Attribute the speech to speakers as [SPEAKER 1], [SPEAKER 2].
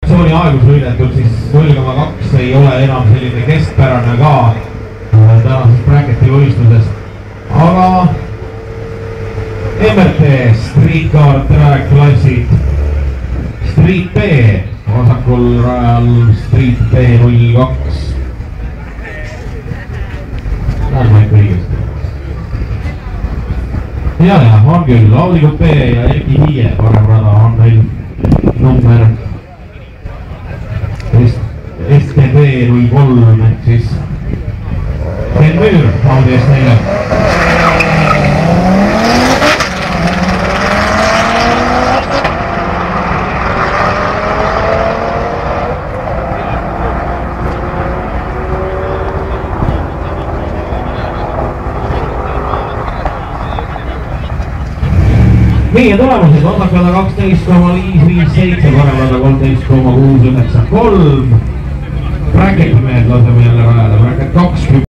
[SPEAKER 1] kvalifikatsiooni aegu sõidetud, siis 0,2 ei ole enam selline keskpärane ka tänasest bracketi võistlusest. aga MRT Street Car Track klassid Street B vasakul rajal Street B02. Lähen ma ikka õigesti. ja, on küll, Audi Coupe ja Erki Hiie parem rada on meil number STB 03 ehk siis Ken Müür Audi eest neile. Meie tulemused vasakvada 12,557, paremvada 13,693. Bracketi mehed laseme jälle rajada, bracket 20.